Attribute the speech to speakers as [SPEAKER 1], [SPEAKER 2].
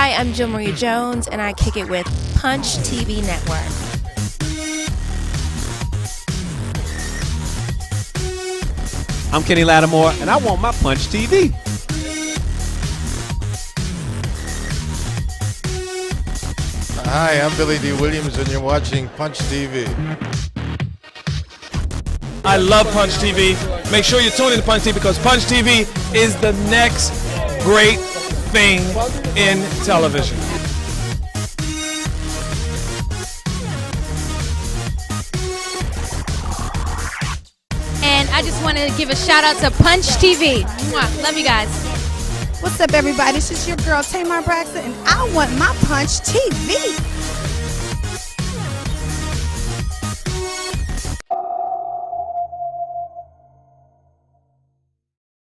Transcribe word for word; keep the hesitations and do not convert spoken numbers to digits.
[SPEAKER 1] Hi, I'm Jill Marie Jones, and I kick it with Punch T V Network.
[SPEAKER 2] I'm Kenny Lattimore, and I want my Punch T V.
[SPEAKER 3] Hi, I'm Billy D. Williams, and you're watching Punch T V.
[SPEAKER 4] I love Punch T V. Make sure you tune in to Punch T V because Punch T V is the next great thing in television.
[SPEAKER 5] And I just want to give a shout out to Punch T V. Mwah. Love you guys.
[SPEAKER 6] What's up, everybody? This is your girl Tamar Braxton, and I want my Punch T V.